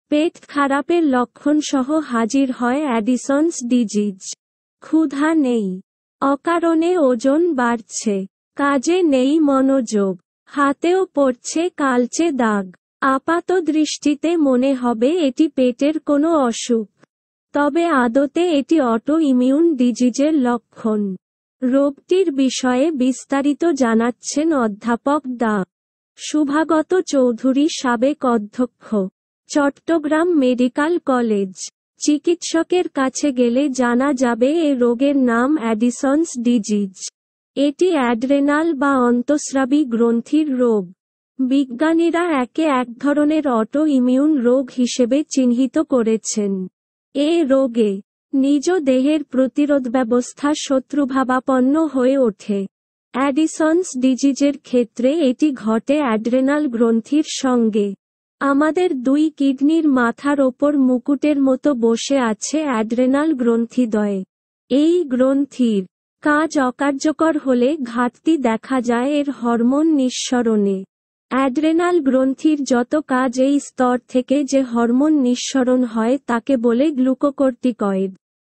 পেট খারাপের লক্ষণ সহ হাজির হয় অ্যাডিসনস ডিজিজ। ক্ষুধা নেই, অকারণে ওজন বাড়ছে, কাজে নেই মনোযোগ, হাতেও পড়ছে কালচে দাগ। আপাত দৃষ্টিতে মনে হবে এটি পেটের কোনো অসুখ, তবে আদতে এটি অটো ইমিউন ডিজিজের লক্ষণ। রোগটির বিষয়ে বিস্তারিত জানাচ্ছেন অধ্যাপক ডা. শুভাগত চৌধুরী, সাবেক অধ্যক্ষ, চট্টগ্রাম মেডিকেল কলেজ। চিকিৎসকের কাছে গেলে জানা যাবে এ রোগের নাম অ্যাডিসনস ডিজিজ। এটি অ্যাড্রেনাল বা অন্তঃস্রাবী গ্রন্থির রোগ। বিজ্ঞানীরা একে এক ধরনের অটো ইমিউন রোগ হিসেবে চিহ্নিত করেছেন। এ রোগে নিজ দেহের প্রতিরোধ ব্যবস্থা শত্রুভাবাপন্ন হয়ে ওঠে। অ্যাডিসনস ডিজিজের ক্ষেত্রে এটি ঘটে অ্যাড্রেনাল গ্রন্থির সঙ্গে। আমাদের দুই কিডনির মাথার ওপর মুকুটের মতো বসে আছে অ্যাড্রেনাল গ্রন্থিদ্বয়। এই গ্রন্থির কাজ অকার্যকর হলে ঘাটতি দেখা যায় এর হরমোন নিঃসরণে। অ্যাড্রেনাল গ্রন্থির যত কাজ এই স্তর থেকে যে হরমোন নিঃসরণ হয় তাকে বলে গ্লুকোকর্টিকয়েড।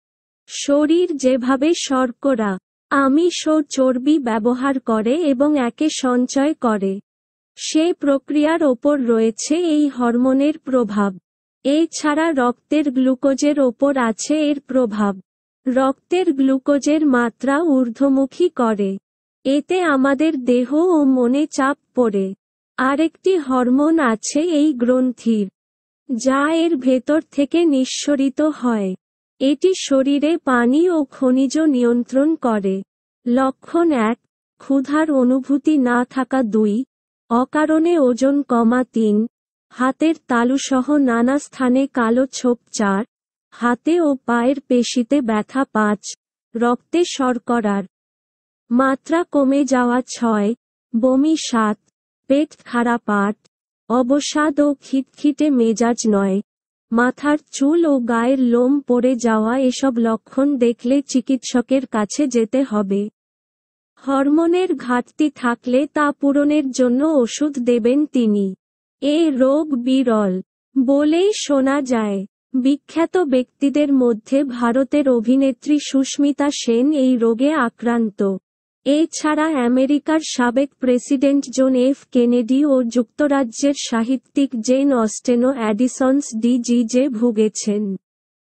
শরীর যেভাবে শর্করা, আমিষ ও চর্বি ব্যবহার করে এবং একে সঞ্চয় করে, সে প্রক্রিয়ার ওপর রয়েছে এই হরমোনের প্রভাব। এছাড়া রক্তের গ্লুকোজের ওপর আছে এর প্রভাব। রক্তের গ্লুকোজের মাত্রা ঊর্ধ্বমুখী করে। এতে আমাদের দেহ ও মনে চাপ পড়ে। আরেকটি হরমোন আছে এই গ্রন্থির, যা এর ভেতর থেকে নিঃসরিত হয়। এটি শরীরে পানি ও খনিজ নিয়ন্ত্রণ করে। লক্ষণ ১, ক্ষুধার অনুভূতি না থাকা। ২, অকারণে ওজন কমা। ৩, হাতের তালুসহ নানা স্থানে কালো ছোপ। ৪, হাতে ও পায়ের পেশিতে ব্যথা। ৫, রক্তে শর্করার মাত্রা কমে যাওয়া। ৬, বমি। ৭, পেট খারাপ। ৮, অবসাদ ও খিটখিটে মেজাজ। ৯, মাথার চুল ও গায়ের লোম পড়ে যাওয়া। এসব লক্ষণ দেখলে চিকিৎসকের কাছে যেতে হবে। হরমোনের ঘাটতি থাকলে তা পূরণের জন্য ওষুধ দেবেন তিনি। এ রোগ বিরল বলেই শোনা যায়। বিখ্যাত ব্যক্তিদের মধ্যে ভারতের অভিনেত্রী সুস্মিতা সেন এই রোগে আক্রান্ত। এছাড়া আমেরিকার সাবেক প্রেসিডেন্ট জন এফ কেনেডি ও যুক্তরাজ্যের সাহিত্যিক জেন অস্টেনও অ্যাডিসনস ডিজিজে ভুগেছেন।